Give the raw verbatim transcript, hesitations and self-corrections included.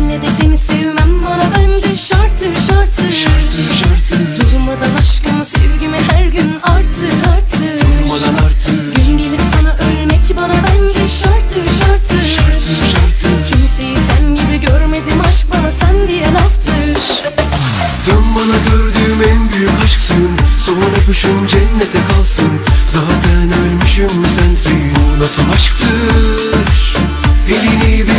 ille de seni sevmem bana bence şarttır şarttır. Şarttır şarttır. Durmadan aşkımı sevgimi her gün artır artır. Durmadan artır. Gün gelip sana ölmek bana bence şarttır şarttır. Şarttır şarttır. Kimseyi sen gibi görmedim, aşk bana sen diye laftır. Dön bana, gördüğüm en büyük aşksın. Son öpüşüm cennete kalsın. Zaten ölmüşüm sensiz. Bu nasıl aşktır? Elini bir